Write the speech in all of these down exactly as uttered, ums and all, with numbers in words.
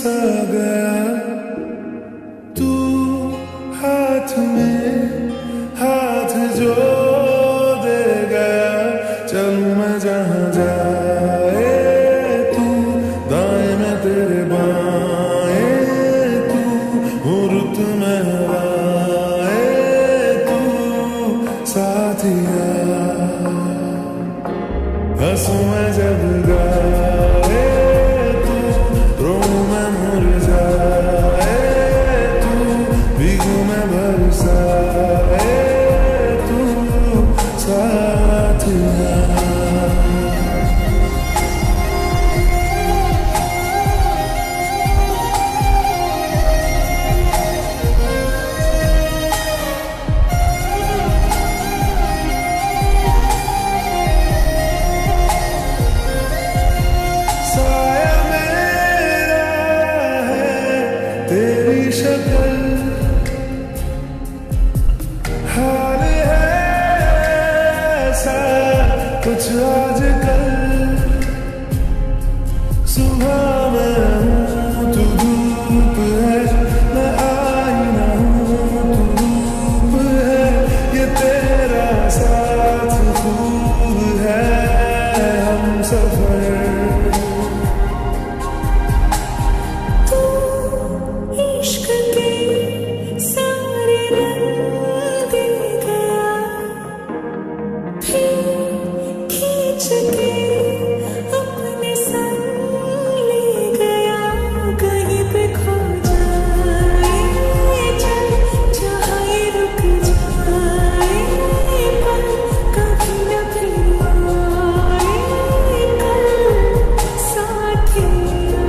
सा गया तू हाथ में हाथ जो दे गया। चलूं मैं जहां जाए तू, दाएं में तेरे बाएं तू, हूँ रुत में हवाए तू साथिया। हंसूं मैं जब गाए तू, रोऊं मैं मुरझाए तू, भीगूं मैं बरसाए तू साथिया। तेरी शक्ल हाल है ऐसा कुछ आजकल। सुबह में हूँ तू धूप है, मैं आईना हूँ तू रूप है। ये तेरा साथ खूब है हम सफर। अपने संग ले गया, कहीं पे खो जाए, चल जहाँ ये रुक जाए, पर कभी न फिर आए कल साथिया।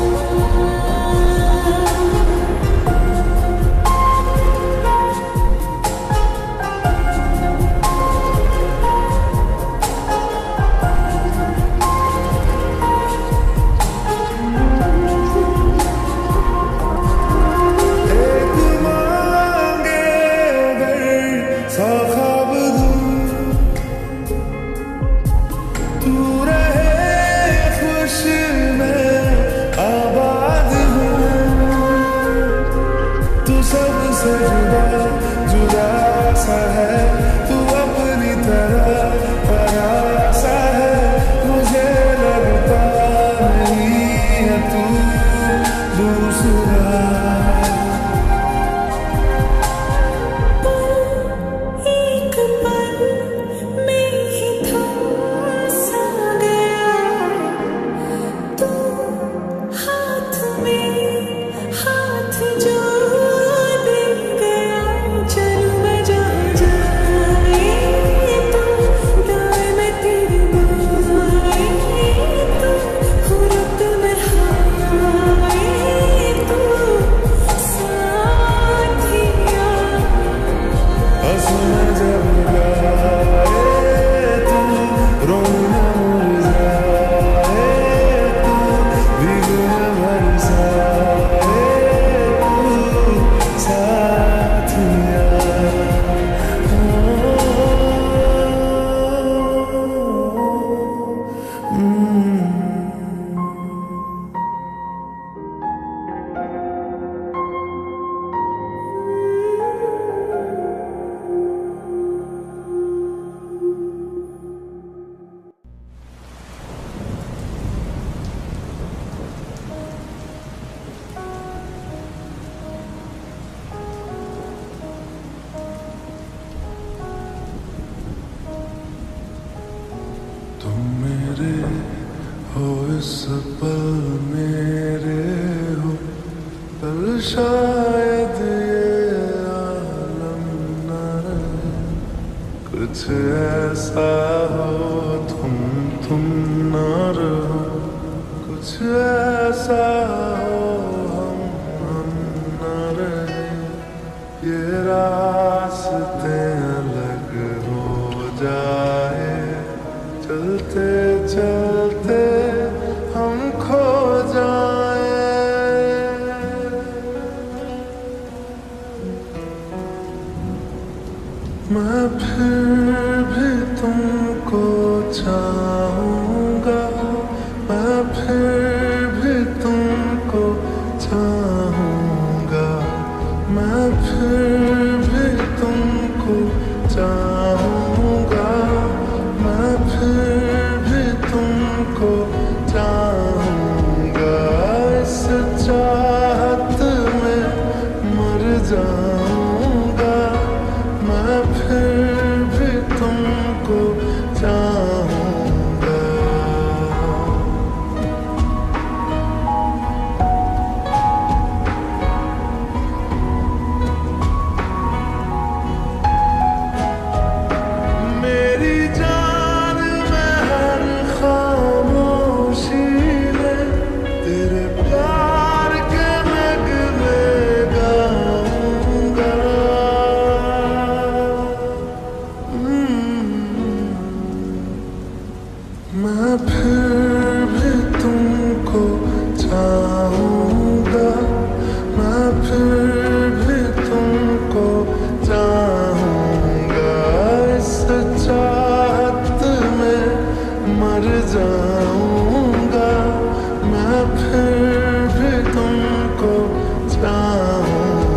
तू रहे खुश में आबाद हूँ, तू सबसे जुदा जुदा सा है, तू अपनी तरह परासा है। मुझे लगता नहीं है तू दूसरा। एक पल में ही थम सा गया तू, हाथ में हाथ जो दे गया। चलूं मैं जहाँ जाए तू, दाएं में तेरे बाएं तू, हूँ रुत में हाए तू साथिया। हंसूं मैं जब गाए तू, रोऊं मैं मुरझाए तू, भीगूं मैं बरसाए तू साथिया। तुम मेरे हो इस पल मेरे हो, कल शायद ये आलम न रहे। कुछ ऐसा हो तुम तुम न रहो, कुछ ऐसा हो हम हम न रहे। ये रास्ते अलग हो जाए, चलते चलते हम खो जाए। मैं फिर भी तुमको चाहूँगा, मैं फिर भी तुमको तुमको चाहूंगा, इस चाहत में मर जाऊंगा, मैं फिर भी तुमको चाहूंगा। मैं फिर भी तुमको चाहूंगा, मैं फिर भी तुमको चाहूंगा, इस चाहत में मर जाऊंगा, मैं फिर भी तुमको चाहूंगा।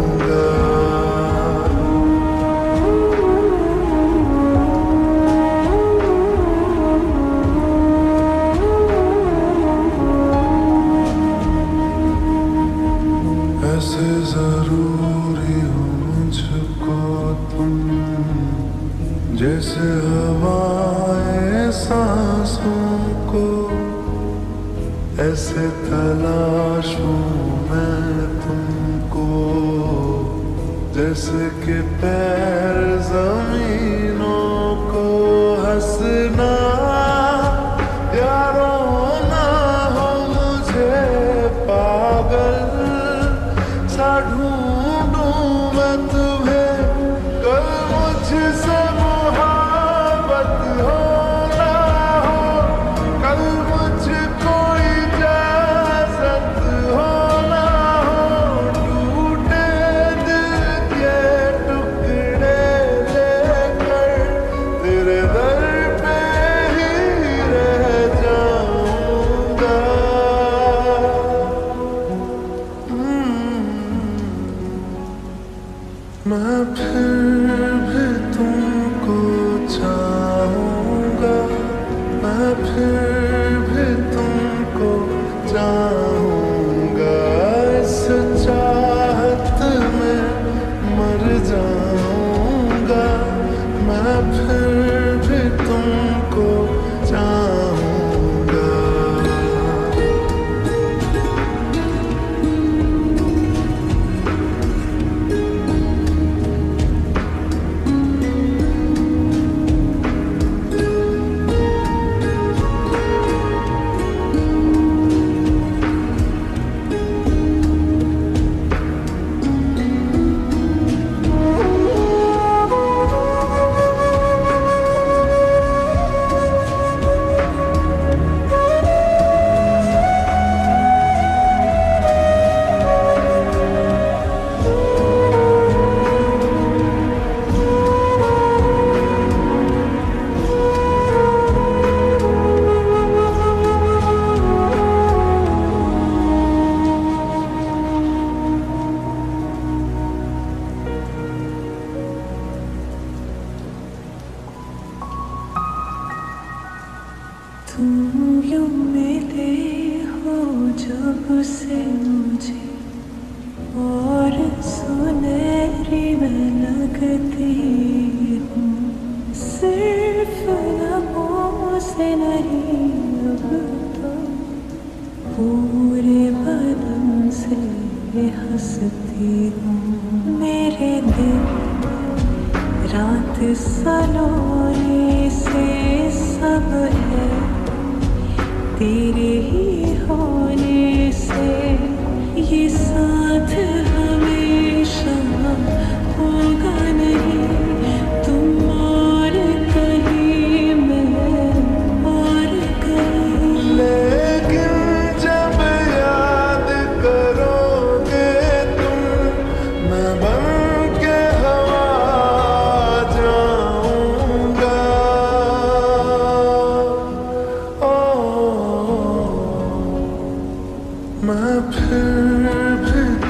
ऐसे जरूरी हो मुझको तुम, जैसे हवाएं सांसों को, ऐसे तलाशूं मैं तुमको, जैसे कि पैर जमीनों को। हंसना यारो ना हो मुझे पागल सा ढूंढूं मैं तुम्हें, कल मुझसे मोहब्बत हो ना हो, कल मुझको इजाजत हो ना हो, टूटे दिल के टुकड़े लेकर तेरे दर पे ही रह जाऊंगा। मैं फिर भी तुमको चाहूंगा, मैं फिर भी तुमको चाहूंगा, इस चाहत में मर जाऊंगा, मैं फिर भी तुमको चाहूंगा। तुम यूं मिले हो जब से मुझे, और सुनहरी मैं लगती हूँ, सिर्फ लबों से नहीं अब तो पूरे बदन से हंसती हूँ। मेरे दिल रात सलोने से सब है, तेरे ही होने से ये साथ हमेशा होगा नहीं, तुम और कहीं मैं और कहीं। लेकिन जब याद करोगे तुम, मैं बन के हवा जाऊंगा। ओ मैं फिर भी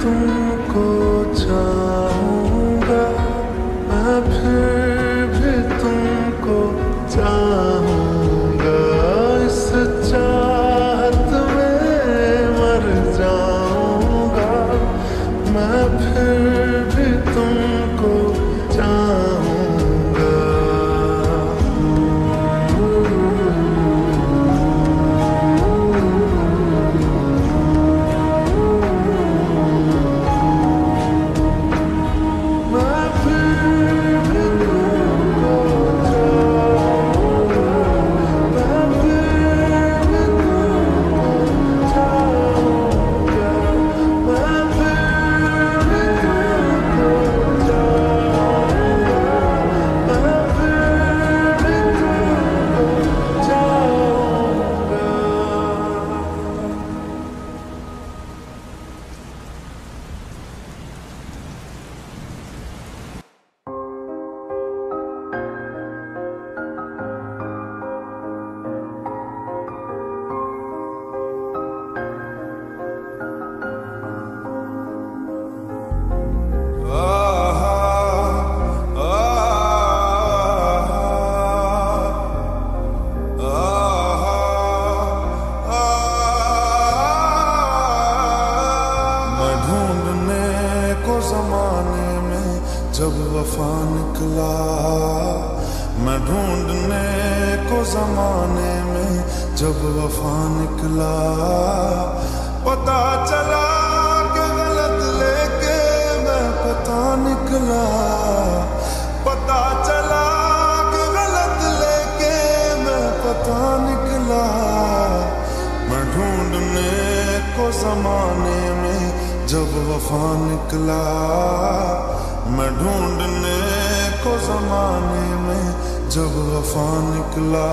वफा निकला। मैं ढूंढने को जमाने में जब वफा निकला, पता चला कि गलत लेके मैं पता निकला। पता चला कि गलत लेके मैं पता निकला। मैं ढूंढने को जमाने में जब वफा निकला। मैं ढूंढने को जमाने में जब वफा निकला।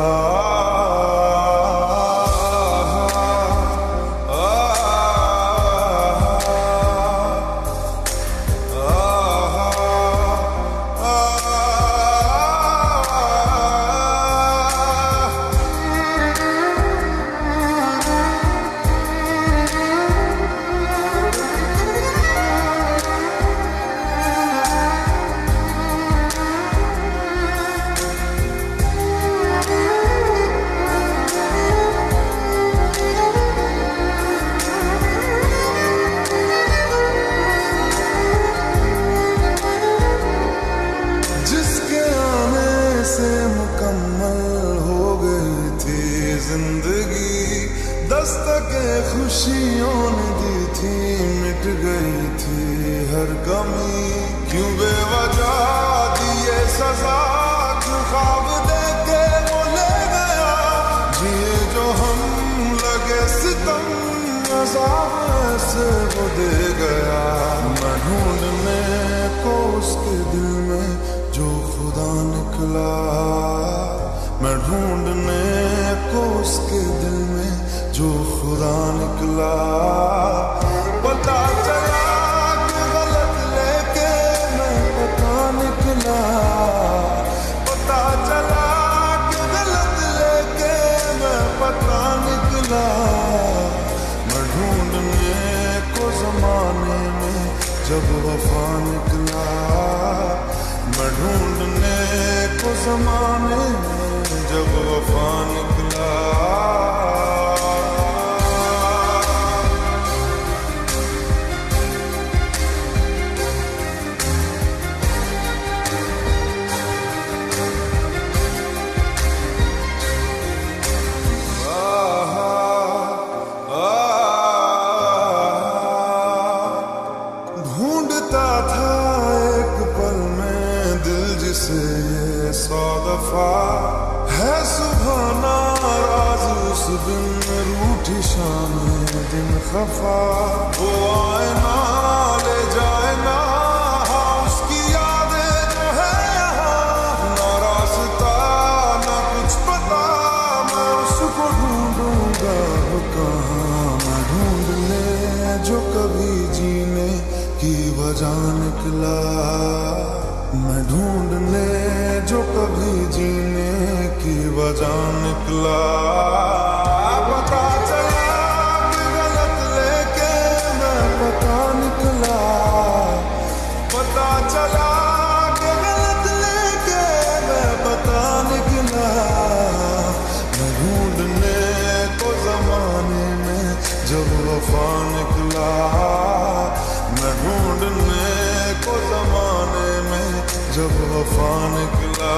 जिंदगी दस्तके खुशियों ने दी थी, मिट गई थी हर कमी। क्यों बेवजह दिए सजा, क्यों ख्वाब देके वो ले गया। जिए जो हम लगे सितम, अज़ाब ऐसे वो दे गया। मैं ढूंढने को उसके दिल में जो खुदा निकला। मैं ढूंढने को उसके दिल में जो खुदा निकला। पता चला कि गलत लेके मैं पता निकला। पता चला कि गलत लेके मैं पता निकला। मैं ढूंढने को जमाने में जब वफा निकला। मैं ढूंढने को जमाने में जब वफा निकला। ढूंढता था एक पल में दिल जिसे ये सौ दफा। है सुबह नाराज उस दिन, रूठी शाम दिन खफा। वो आए ना ले जाए ना उसकी यादें जो है यहाँ। ना रास्ता ना कुछ पता, मैं उसको ढूंढूंगा कहाँ। मैं ढूंढने जो कभी जीने की वजह निकला। मैं ढूंढने जो कभी जीने की वजह निकला। पता चला कि गलत लेके मैं पता निकला। पता चला कि गलत लेके मैं पता निकला। मैं ढूंढने को जमाने में जब वफा निकला। मैं ढूंढने को जमाने में जब वफा निकला।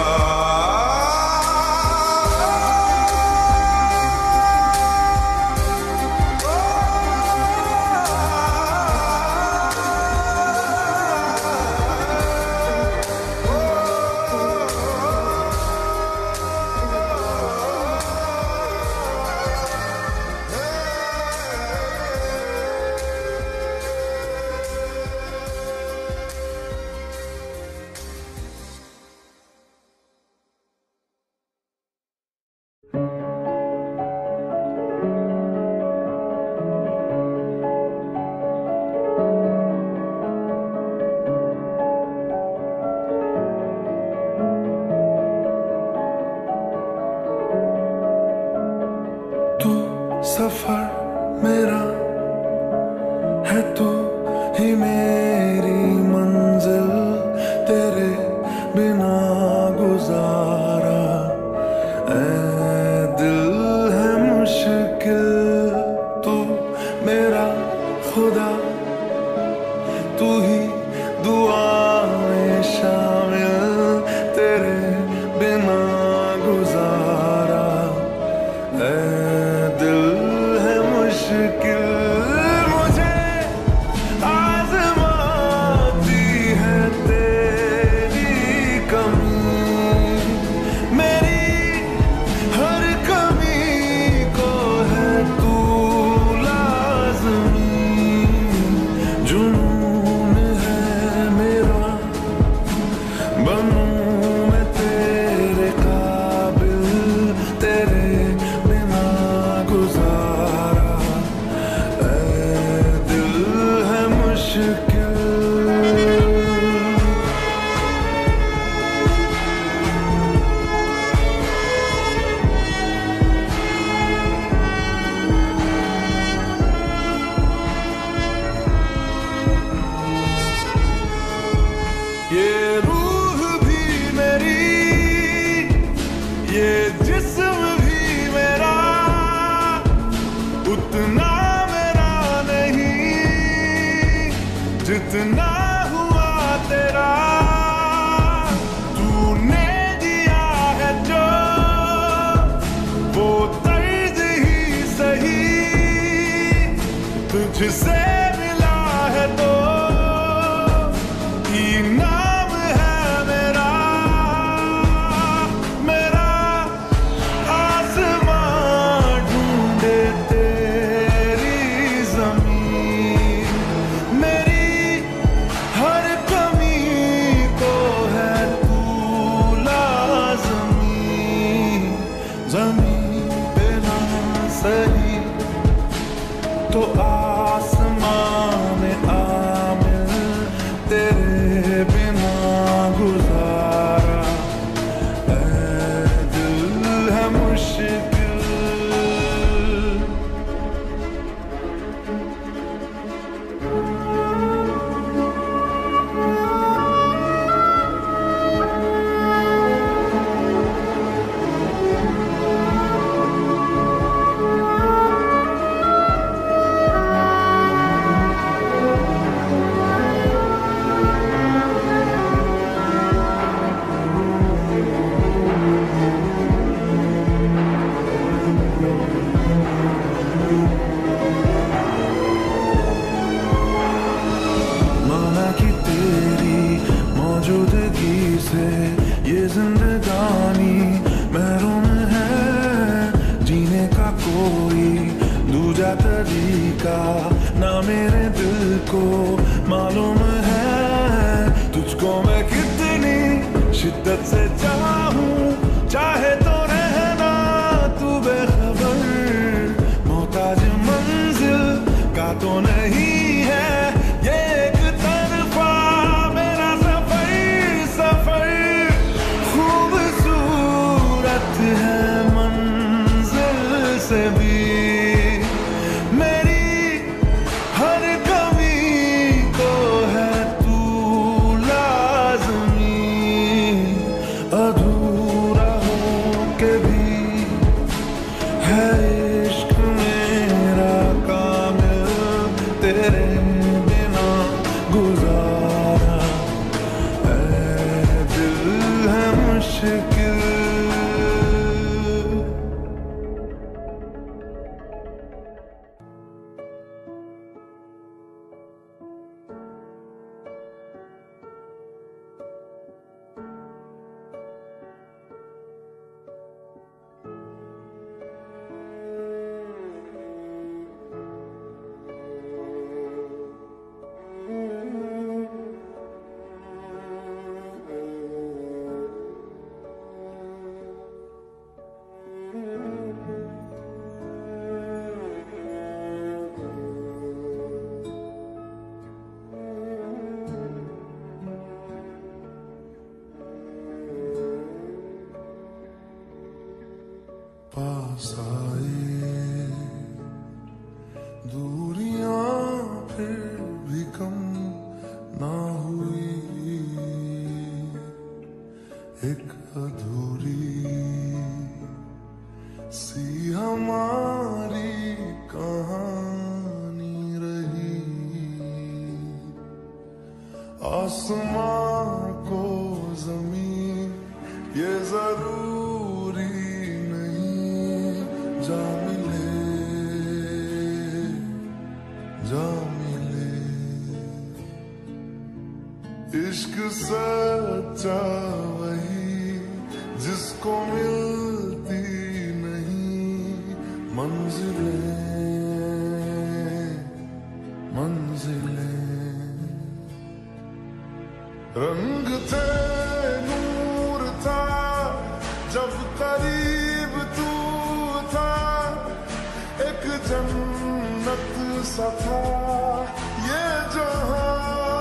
सफर मेरा है, तू ही मेरी मंजिल। तेरे बिना गुजारा ऐ दिल है मुश्किल। तू मेरा खुदा, तू ही दुआ में शामिल। उतना मेरा नहीं जितना हुआ तेरा। तूने दिया है जो वो तर्ज ही सही, तुझसे मिला है तो इनाम है मेरा। मेरा आसमां ढूंढे तेरी जमीन, मेरी हर कमी को है तू लाज़मी। जमीन पे ना सही तो आसमां में आमिल, तेरे बिना गुजारा ऐ दिल है मुश्किल। माना कि तेरी मौजूदगी से ये जिंदगानी महरूम है, जीने का कोई दूजा तरीका ना मेरे दिल को मालूम है। तुझको मैं कितनी शिद्दत से चाहूं, चाहे तो रहना तू बेखबर। मोहताज मंजिल का तो नहीं है ये एक तरफा मेरा सफर। सफर खूबसूरत है मंजिल से भी, मेरी हर कमी को है तू लाज़मी। अधूरा हो के भी है इश्क मेरा कामिल, तेरे बिना गुजारा ऐ दिल है मुश्किल। पास आए दूरियां फिर भी कम ना हुई, एक अधूरी सी हमारी कहानी रही। आसमां को जमीन ये जरूरी जा मिले, जा मिले। इश्क सच्चा वही जिसको मिलती नहीं मंजिलें, मंजिलें। रंग थे नूर था जब करीब तू था, एक जन्नत सा था ये जहां।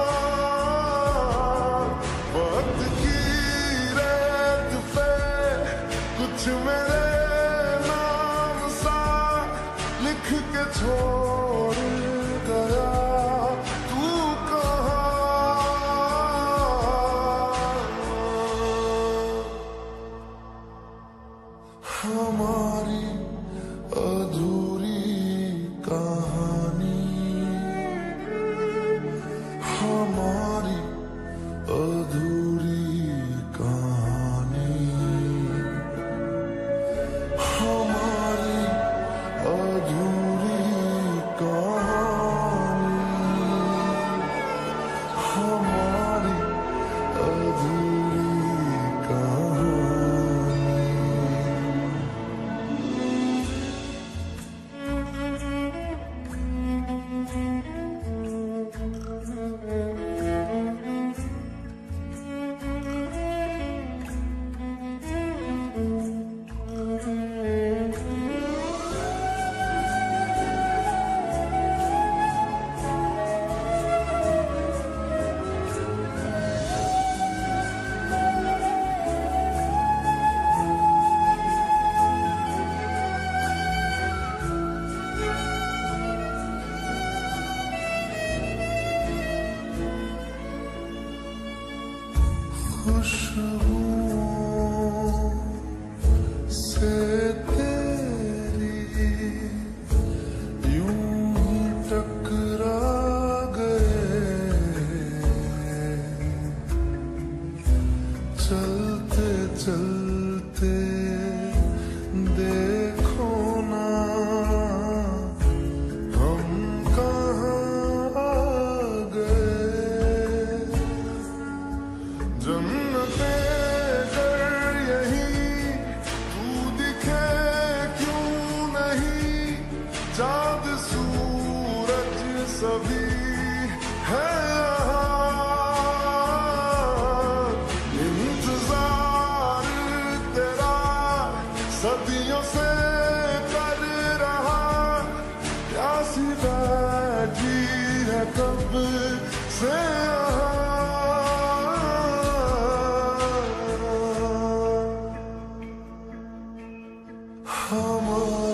वक्त की रेत पे कुछ मेरे नाम सा लिख के छोड़ गया तू कहाँ। हमारी अधूरी का हमारा